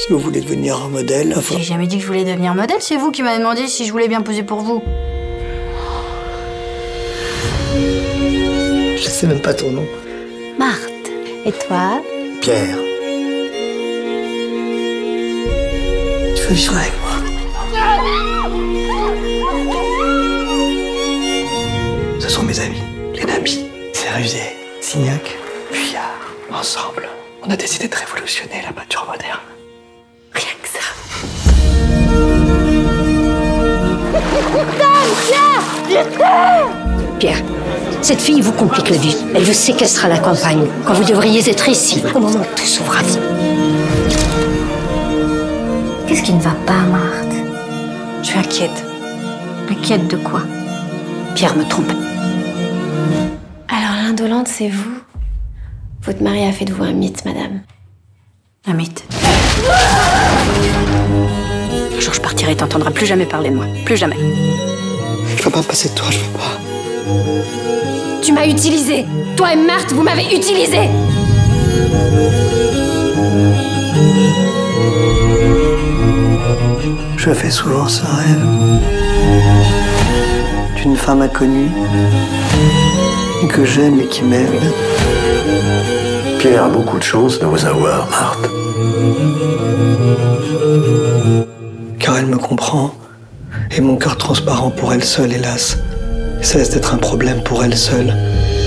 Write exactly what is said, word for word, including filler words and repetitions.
Si vous voulez devenir un modèle, enfin... J'ai jamais dit que je voulais devenir modèle, c'est vous qui m'avez demandé si je voulais bien poser pour vous. Je sais même pas ton nom. Marthe. Et toi? Pierre. Tu veux vivre avec moi? Ce sont mes amis, les amis. C'est rusé, Signac, Puyard. Ensemble, on a décidé de révolutionner la peinture moderne. Rien que ça. Pierre, cette fille vous complique la vie. Elle veut séquestrer la campagne, quand vous devriez être ici, au moment où tout s'ouvre à vous. Qu'est-ce qui ne va pas, Marthe? Je suis inquiète. Inquiète de quoi? Pierre me trompe. Alors l'indolente, c'est vous? Votre mari a fait de vous un mythe, madame. Un mythe. Un jour, je partirai et t'entendras plus jamais parler de moi. Plus jamais. Je veux pas me passer de toi, je veux pas. Tu m'as utilisé. Toi et Marthe, vous m'avez utilisé. Je fais souvent ce rêve d'une femme inconnue que j'aime et qui m'aime. Pierre a beaucoup de chance de vous avoir, Marthe. Car elle me comprend, et mon cœur transparent pour elle seule, hélas, cesse d'être un problème pour elle seule.